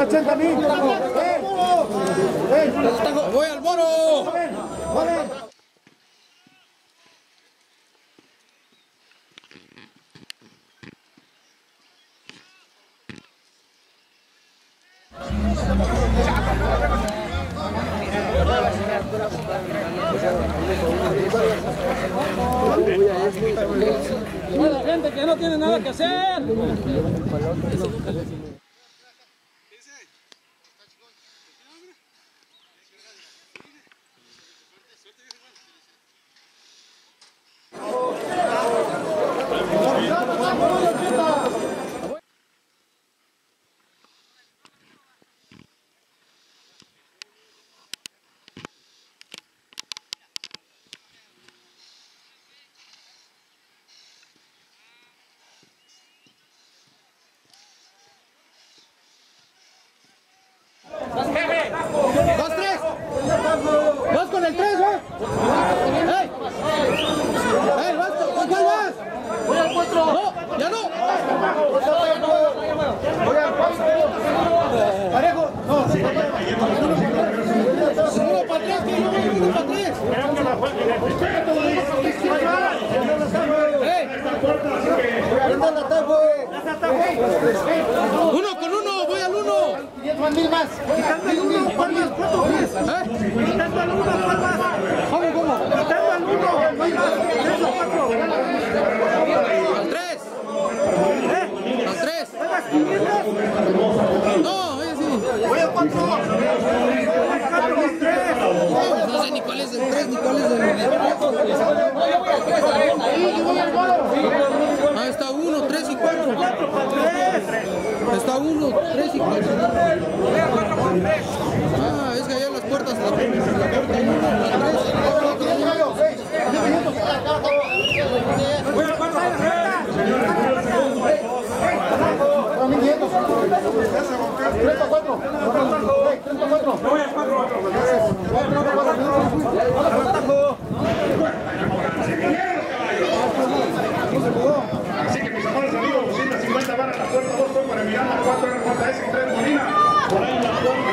80 a mí. Voy al Moro. La gente que no tiene nada que hacer. Vas con el 3, ¿eh? ¡Ey! ¡Ey! ¿Vas? ¿Con cuál vas? Voy al 4. ¡No! ¡Ya no! Voy al 4. Parejo. No, sí. Uno para 3, que yo voy uno para 3. ¡Ey! Uno con uno, voy al 1. 10 más. Quitando al 1, ¿cuál más? ¿Cuánto es? Quitando al 1, ¿cuál más? ¿Cómo? Quitando al 1, ¿cuál más? 3 o 4. Al 3. Al 3. ¿Juegas 500? No, oye, sí. Voy al 4. Voy al 4, 3. No sé ni cuál es el 3 ni cuál es el... Ah, está 1, 3 y 4. Está 1, 3 y 4. Ah, es que allá las puertas, la puerta 1, la 3, Voy al 4. 'Así que mis amables amigos, 250 barras la puerta 2 para Miranda, 4 RJS y 3 Molina. Por ahí la puerta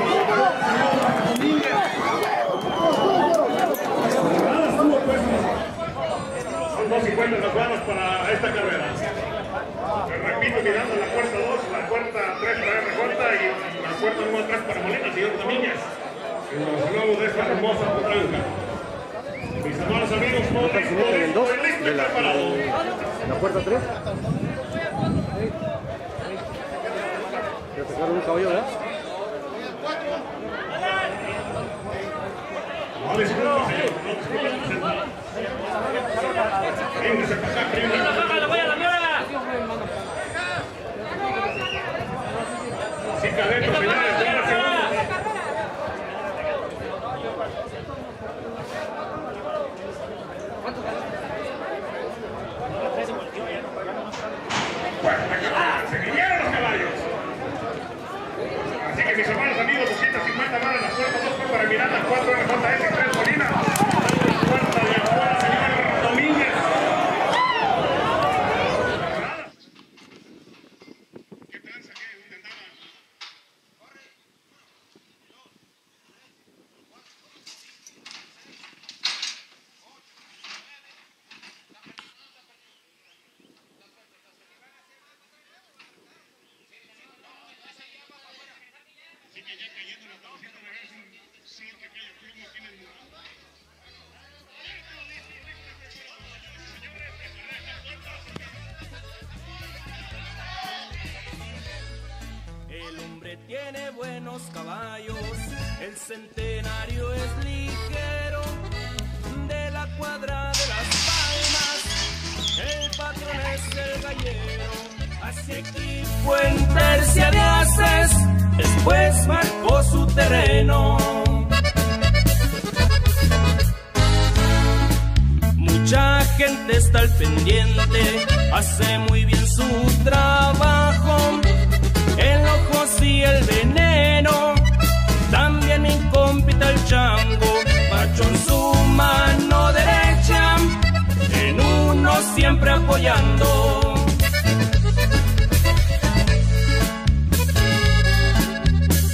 250 las barras para esta carrera. Repito, Miranda, la puerta 2, la puerta 3 para RJ y la puerta número 3 para Molina, señor Domínguez. Luego de esta hermosa blanca. Mis amables amigos, todo listo y preparado. La puerta 3. Ya sacaron un caballo, ¿verdad? No disculpen, señor. Véngase para acá, primero. Sí, cadetos, señores, señores, segundos. Se vinieron los caballos. Así que mis hermanos amigos, 250 más en la puerta 2 para Miranda, 4 RJS, 3 Molina. Puerta de afuera, señor Domínguez. ¿Qué tranza? ¿Qué? ¿Dónde andaban? Así que ya cayendo la tabacita de ver si el que cae el club no tiene el muro. El hombre tiene buenos caballos, el centenario es ligero, de la cuadra de las palmas, el patrón es el gallero, hace equipo en tercia de haces, después marcó su terreno. Mucha gente está al pendiente, hace muy bien su trabajo. El ojo sí el veneno, también mi compita el chango, Pacho en su mano derecha, en uno siempre apoyando.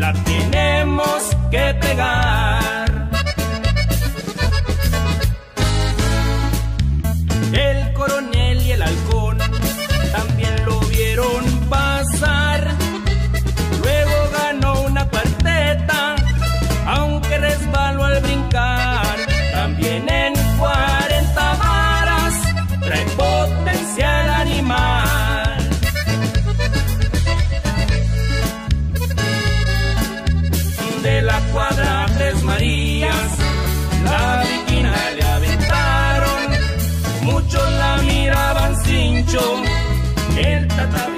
la tenemos que pegar. El coronel y el halcón también lo vieron pasar. Luego ganó una cuarteta, aunque resbaló al brincar. También en 40 varas trae potencial animal. De la cuadra Tres Marías, la viquina le aventaron. Muchos la miraban cincho, el tata